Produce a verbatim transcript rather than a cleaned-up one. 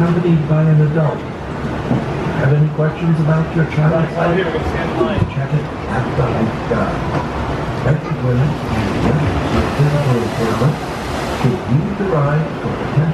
accompanied by an adult. Have any questions about your child? Check it at the height guide. Pregnant women and young physical impairment should use the ride for potential